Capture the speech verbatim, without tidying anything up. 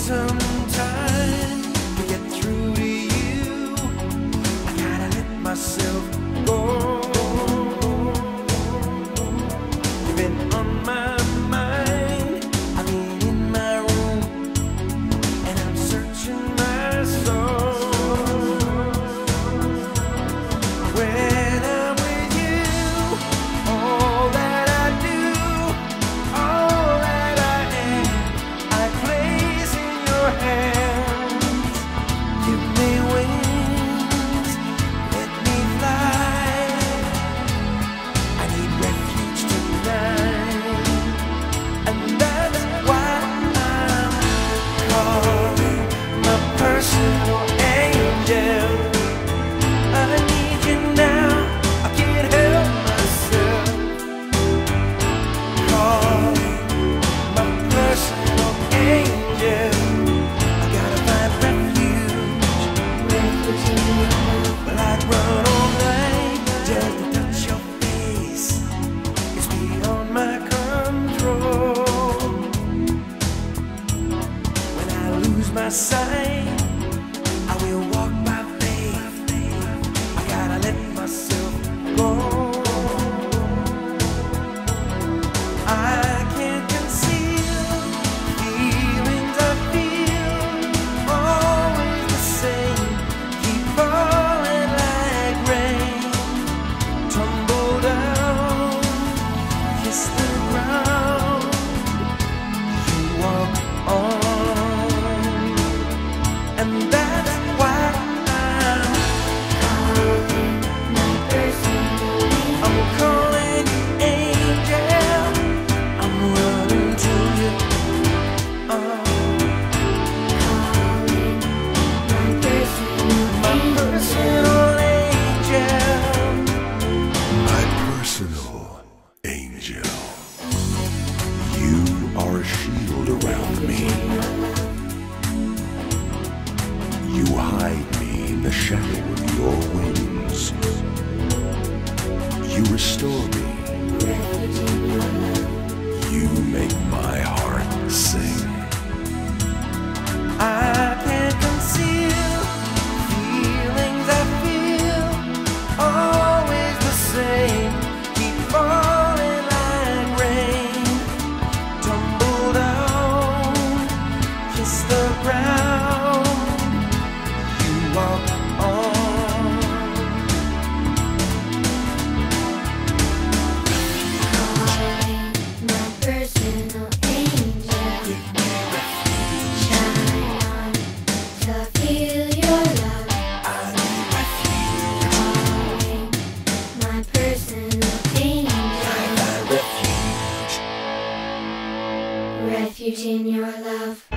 some time to get through to you. I gotta let myself go. You've been on my mind, I've been in my room, and I'm searching my soul. When I'm with you, all that I do, all that I am, I place in your hands. Give me wings, let me fly. I need refuge tonight, and that's why I'm calling my personal angel. I need you now, I can't help myself. Calling my personal angel. I gotta find refuge. Well, I'd run all night just to touch your face. It's beyond my control. When I lose my sight, I will walk by faith. I gotta let myself go. I can't conceal feelings I feel, always the same, keep falling like rain. Tumble down, kiss the ground, you walk on, and that's why I'm I'm calling you angel. I'm running to you. Oh, my personal angel. My personal angel. You are a shield around me. You hide me in the shadow of your wings. You restore me. You make my heart sing. I can't conceal feelings I feel, always the same, keep falling like rain. Tumble down, kiss the ground, you walk on. My personal angel, shine on to feel your love. Calling my personal angel, refuge in your love.